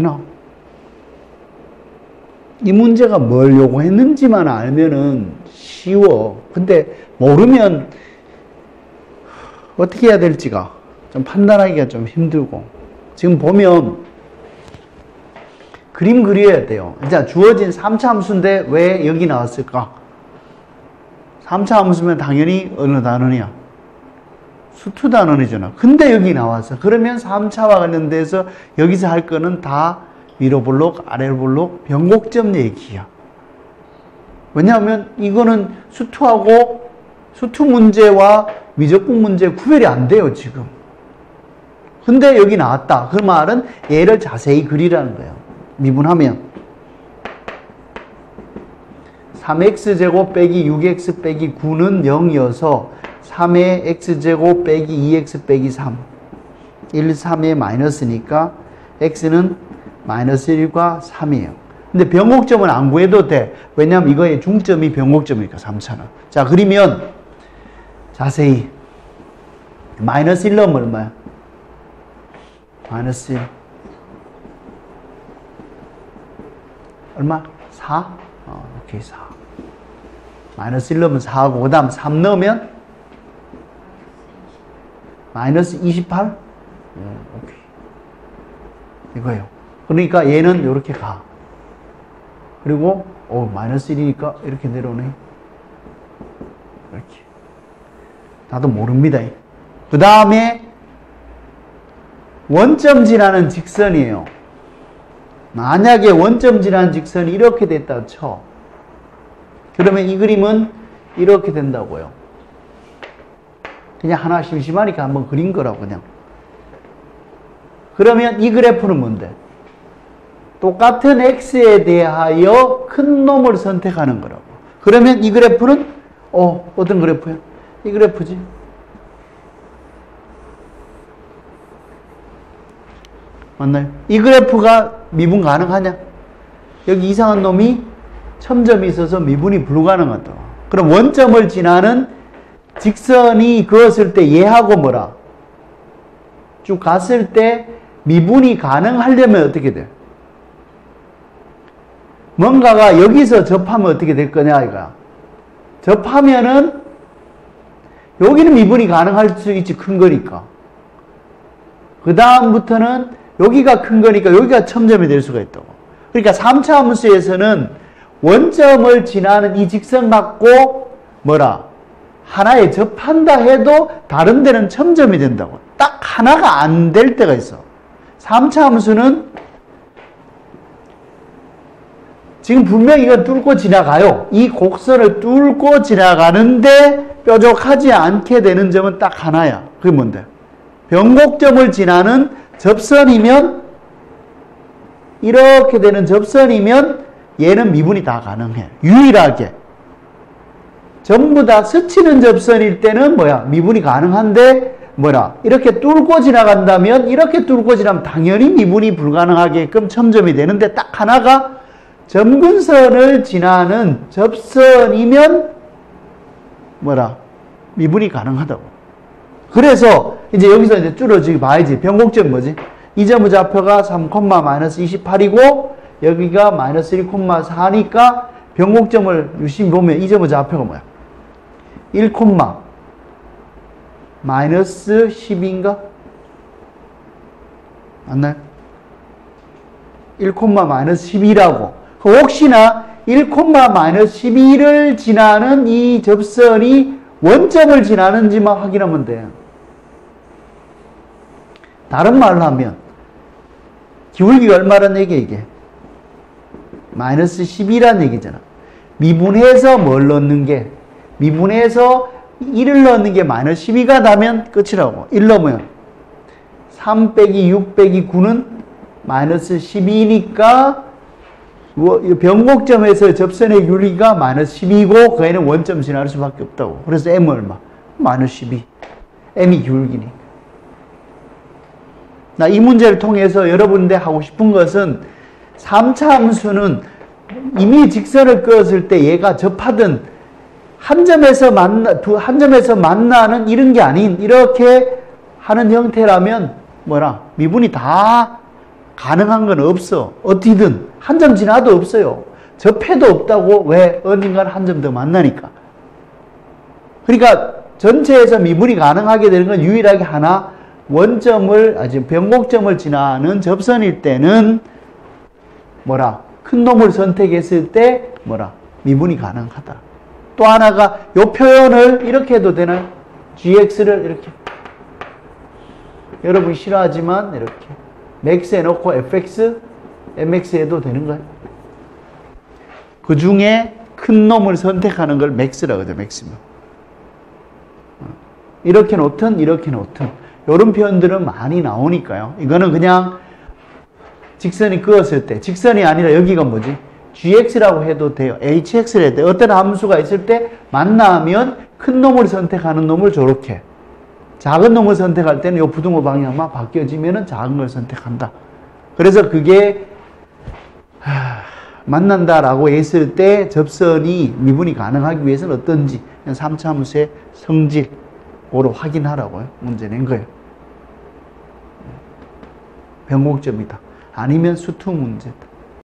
되나? 이 문제가 뭘 요구했는지만 알면은 쉬워. 근데 모르면 어떻게 해야 될지가 좀 판단하기가 좀 힘들고. 지금 보면 그림 그려야 돼요. 자, 주어진 3차 함수인데 왜 여기 나왔을까? 3차 함수면 당연히 어느 단원이야? 수투 단원이잖아. 근데 여기 나왔어. 그러면 3차와 관련돼서 여기서 할 거는 다 위로 볼록, 아래로 볼록, 변곡점 얘기야. 왜냐하면 이거는 수투하고 수투 문제와 미적분 문제 구별이 안 돼요, 지금. 근데 여기 나왔다. 그 말은 얘를 자세히 그리라는 거예요. 미분하면 3x제곱 빼기 6x 빼기 9는 0이어서 3의 x제곱 빼기 2x 빼기 3 1, 3의 마이너스니까 x는 마이너스 1과 3이에요. 근데 변곡점은 안 구해도 돼. 왜냐하면 이거의 중점이 변곡점이니까 3차는. 자, 그러면 자세히 마이너스 1 넣으면 얼마야? 마이너스 1 얼마? 4? 오케이, 4. 마이너스 1 넣으면 4하고 그 다음 3 넣으면 마이너스 28? 오케이. 이거예요. 그러니까 얘는 이렇게 가. 그리고 마이너스 1이니까 이렇게 내려오네. 이렇게. 나도 모릅니다. 그 다음에 원점 지나는 직선이에요. 만약에 원점 지나는 직선이 이렇게 됐다 쳐. 그러면 이 그림은 이렇게 된다고요. 그냥 하나 심심하니까 한번 그린 거라고 그냥. 그러면 이 그래프는 뭔데? 똑같은 x에 대하여 큰 놈을 선택하는 거라고. 그러면 이 그래프는 어떤 그래프야? 이 그래프지. 맞나요? 이 그래프가 미분 가능하냐? 여기 이상한 놈이 첨점이 있어서 미분이 불가능하다. 그럼 원점을 지나는 직선이 그었을 때 얘하고 뭐라? 쭉 갔을 때 미분이 가능하려면 어떻게 돼? 뭔가가 여기서 접하면 어떻게 될 거냐 이거야. 접하면은 여기는 미분이 가능할 수 있지, 큰 거니까. 그 다음부터는 여기가 큰 거니까 여기가 첨점이 될 수가 있다고. 그러니까 3차 함수에서는 원점을 지나는 이 직선 갖고 뭐라? 하나에 접한다 해도 다른 데는 첨점이 된다고. 딱 하나가 안 될 때가 있어. 3차 함수는 지금 분명히 이거 뚫고 지나가요. 이 곡선을 뚫고 지나가는데 뾰족하지 않게 되는 점은 딱 하나야. 그게 뭔데? 변곡점을 지나는 접선이면, 이렇게 되는 접선이면 얘는 미분이 다 가능해. 유일하게. 전부 다 스치는 접선일 때는 뭐야? 미분이 가능한데 뭐라? 이렇게 뚫고 지나간다면, 이렇게 뚫고 지나면 당연히 미분이 불가능하게끔 첨점이 되는데 딱 하나가 점근선을 지나는 접선이면 뭐라? 미분이 가능하다고. 그래서 이제 여기서 이제 줄여주기 봐야지. 변곡점 뭐지? 이 점의 좌표가 3,-28이고 여기가 마이너스 1,4니까 변곡점을 유심히 보면 이 점의 좌표가 뭐야? 1, 마이너스 10인가? 맞나요? 1, 마이너스 12라고. 혹시나 1, 마이너스 12를 지나는 이 접선이 원점을 지나는지만 확인하면 돼요. 다른 말로 하면 기울기가 얼마란 얘기야 이게? 마이너스 12란 얘기잖아. 미분해서 뭘 넣는 게? 미분해서 1을 넣는 게 마이너스 12가 나면 끝이라고. 1 넣으면 3 빼기 6 빼기 9는 마이너스 12니까 변곡점에서 접선의 기울기가 마이너스 12고 그 애는 원점 지날 수밖에 없다고. 그래서 M은 얼마? 마이너스 12. M이 기울기니까. 나 이 문제를 통해서 여러분들 하고 싶은 것은 3차 함수는 이미 직선을 그었을 때 얘가 접하든 한 점에서 만나는 이런 게 아닌 이렇게 하는 형태라면 뭐라? 미분이 다 가능한 건 없어. 어디든 한 점 지나도 없어요. 접해도 없다고. 왜? 어딘가는 한 점 더 만나니까. 그러니까 전체에서 미분이 가능하게 되는 건 유일하게 하나, 원점을, 지금 변곡점을 지나는 접선일 때는 뭐라? 큰 놈을 선택했을 때 뭐라? 미분이 가능하다. 또 하나가 이 표현을 이렇게 해도 되나요? gx를 이렇게. 여러분이 싫어하지만 이렇게 max 해놓고 fx, mx 해도 되는 거예요. 그 중에 큰 놈을 선택하는 걸 max라고 하죠. maximum. 이렇게 놓든 이렇게 놓든 이런 표현들은 많이 나오니까요. 이거는 그냥 직선이 그었을 때, 직선이 아니라 여기가 뭐지? gx라고 해도 돼요. hx를 해도 돼요. 어떤 함수가 있을 때 만나면 큰 놈을 선택하는 놈을 저렇게, 작은 놈을 선택할 때는 이 부등호 방향만 바뀌어지면 작은 걸 선택한다. 그래서 그게 만난다라고 했을 때 접선이 미분이 가능하기 위해서는 어떤지 3차 함수의 성질으로 확인하라고요. 문제 낸 거예요. 변곡점이다. 아니면 수투 문제다.